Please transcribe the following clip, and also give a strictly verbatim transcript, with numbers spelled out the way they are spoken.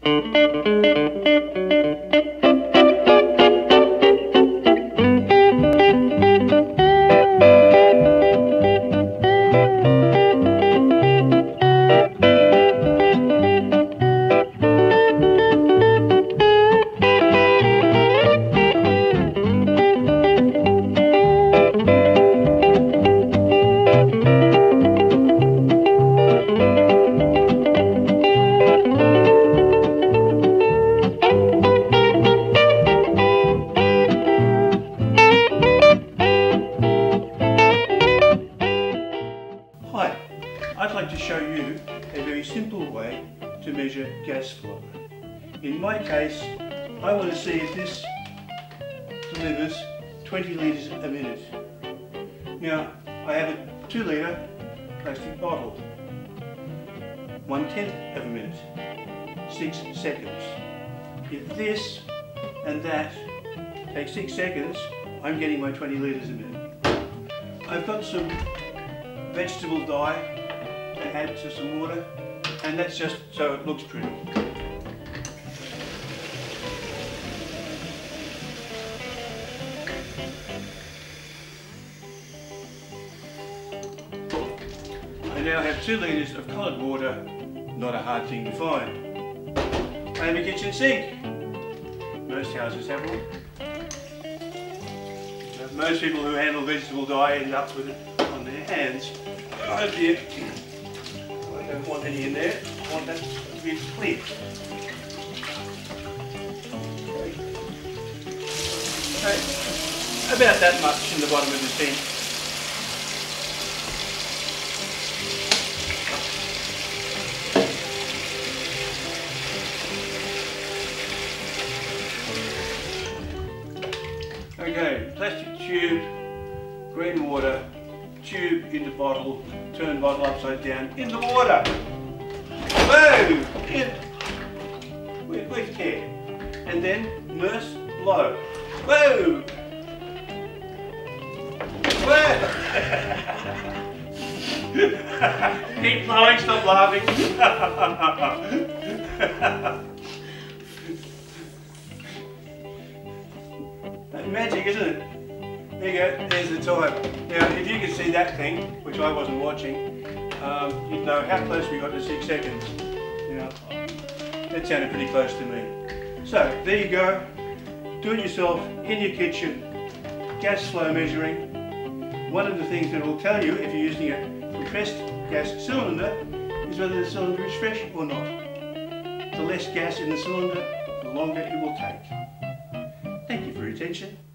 Hi, I'd like to show you a very simple way to measure gas flow. In my case, I want to see if this delivers twenty litres a minute. Now, I have a two litre plastic bottle, one tenth of a minute, six seconds. If this and that take six seconds, I'm getting my twenty litres a minute. I've got some vegetable dye to add to some water, and that's just so it looks pretty. I now have two litres of coloured water, not a hard thing to find. I have a kitchen sink. Most houses have one. Most people who handle vegetable dye end up with it on their hands. Oh dear, I don't want any in there, I want that to be clear. Okay. About that much in the bottom of the sink. Okay, plastic tube, green water, tube into bottle, turn bottle upside down, in the water. Whoa! In, with, with care. And then immerse, blow. Whoa! Whoa! Keep blowing, stop laughing. Magic, isn't it? There you go, there's the time. Now, if you could see that thing, which I wasn't watching, um, you'd know how close we got to six seconds. You know, that sounded pretty close to me. So, there you go. Do it yourself, in your kitchen. Gas flow measuring. One of the things that it will tell you if you're using a compressed gas cylinder is whether the cylinder is fresh or not. The less gas in the cylinder, the longer it will take. Thank you for your attention.